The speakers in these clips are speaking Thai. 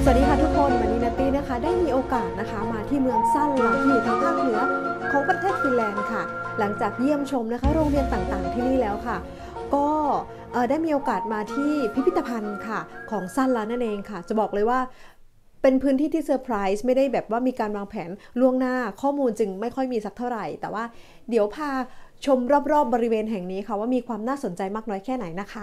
สวัสดีค่ะทุกคนวันนี้นัตตี้นะคะได้มีโอกาสนะคะมาที่เมืองซั่นลาที่อยู่ทางภาคเหนือของประเทศฟินแลนด์ค่ะหลังจากเยี่ยมชมนะคะโรงเรียนต่างๆที่นี่แล้วค่ะก็ได้มีโอกาสมาที่พิพิธภัณฑ์ค่ะของซั่นลานั่นเองค่ะจะบอกเลยว่าเป็นพื้นที่ที่เซอร์ไพรส์ไม่ได้แบบว่ามีการวางแผนล่วงหน้าข้อมูลจึงไม่ค่อยมีสักเท่าไหร่แต่ว่าเดี๋ยวพาชมรอบๆบริเวณแห่งนี้ค่ะว่ามีความน่าสนใจมากน้อยแค่ไหนนะคะ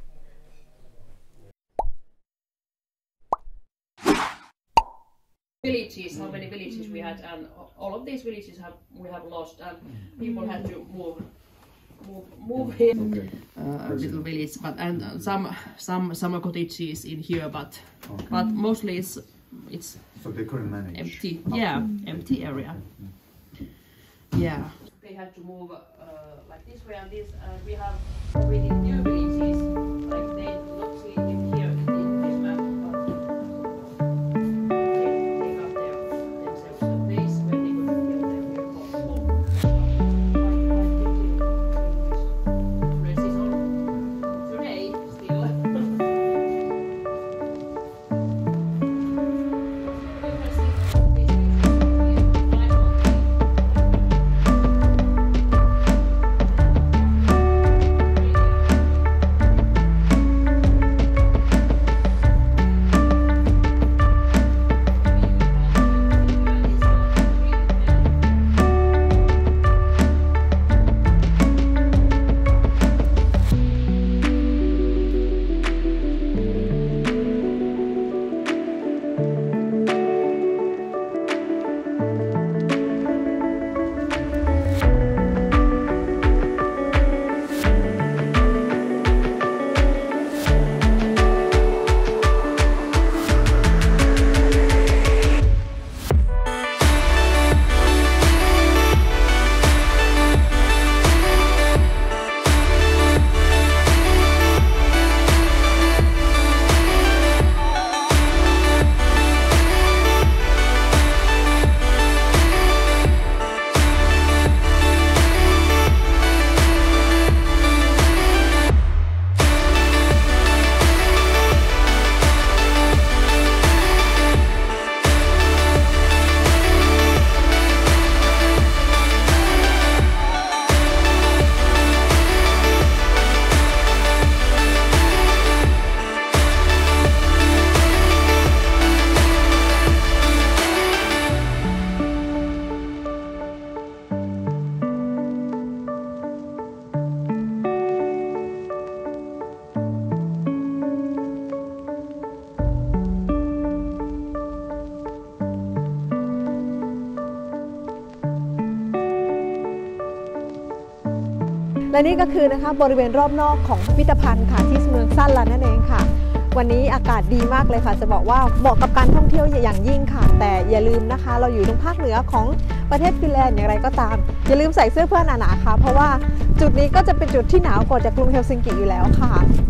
Villages, how many villages we had, and all of these villages we have lost, and people had to move in little village, but and some cottages in here, but mostly it's so they couldn't manage. Empty, yeah, empty area. Yeah, they had to move like this way and this, and we have created new villages, like they not see it here in this map, but they got themselves a place where they could build their home. Places on today still. และนี่ก็คือนะคะบริเวณรอบนอกของพิพิธภัณฑ์ค่ะที่เมืองซั่นลานั่นเองค่ะวันนี้อากาศดีมากเลยค่ะจะบอกว่าเหมาะกับการท่องเที่ยวอย่างยิ่งค่ะแต่อย่าลืมนะคะเราอยู่ตรงภาคเหนือของประเทศฟินแลนด์อย่างไรก็ตามอย่าลืมใส่เสื้อเพื่อหนาๆค่ะเพราะว่าจุดนี้ก็จะเป็นจุดที่หนาวกว่าจากกรุงเฮลซิงกิอยู่แล้วค่ะ